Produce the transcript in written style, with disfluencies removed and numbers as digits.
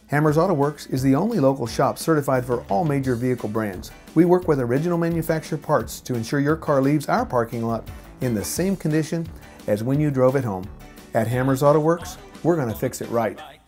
Hammers Autoworks is the only local shop certified for all major vehicle brands. We work with original manufacturer parts to ensure your car leaves our parking lot in the same condition as when you drove it home. At Hammers Autoworks, we're going to fix it right.